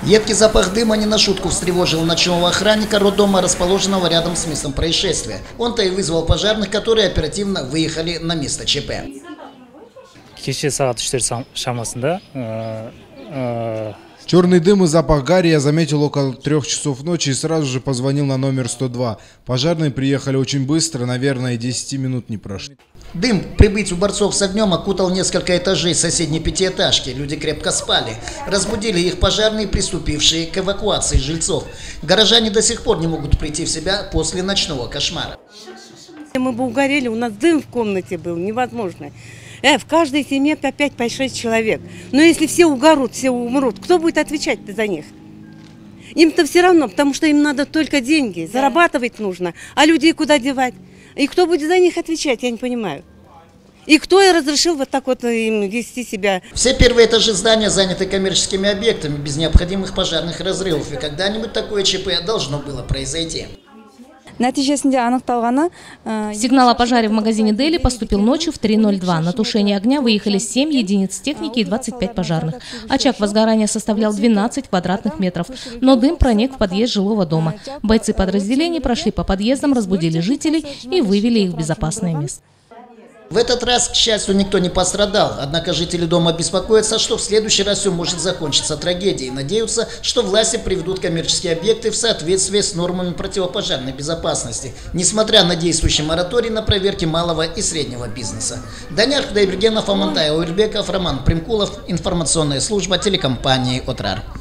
Едкий запах дыма не на шутку встревожил ночного охранника роддома, расположенного рядом с местом происшествия. Он-то и вызвал пожарных, которые оперативно выехали на место ЧП. Черный дым и запах гари я заметил около 3 часов ночи и сразу же позвонил на номер 102. Пожарные приехали очень быстро, наверное, и 10 минут не прошло. Дым к прибытию борцов с огнем окутал несколько этажей соседней пятиэтажки. Люди крепко спали. Разбудили их пожарные, приступившие к эвакуации жильцов. Горожане до сих пор не могут прийти в себя после ночного кошмара. Мы бы угорели, у нас дым в комнате был, невозможно. В каждой семье по 5-6 человек. Но если все угорут, все умрут, кто будет отвечать-то за них? Им-то все равно, потому что им надо только деньги, зарабатывать нужно. А людей куда девать? И кто будет за них отвечать, я не понимаю. И кто и разрешил вот так вот им вести себя? Все первые этажи здания заняты коммерческими объектами без необходимых пожарных разрывов. И когда-нибудь такое ЧП должно было произойти. Сигнал о пожаре в магазине «Дели» поступил ночью в 3:02. На тушение огня выехали 7 единиц техники и 25 пожарных. Очаг возгорания составлял 12 квадратных метров, но дым проник в подъезд жилого дома. Бойцы подразделений прошли по подъездам, разбудили жителей и вывели их в безопасное место. В этот раз, к счастью, никто не пострадал. Однако жители дома беспокоятся, что в следующий раз все может закончиться трагедией. Надеются, что власти приведут коммерческие объекты в соответствие с нормами противопожарной безопасности, несмотря на действующий мораторий на проверки малого и среднего бизнеса. Даниил Худайбергенов, Амантай Уирбеков, Роман Примкулов. Информационная служба телекомпании «Отрар».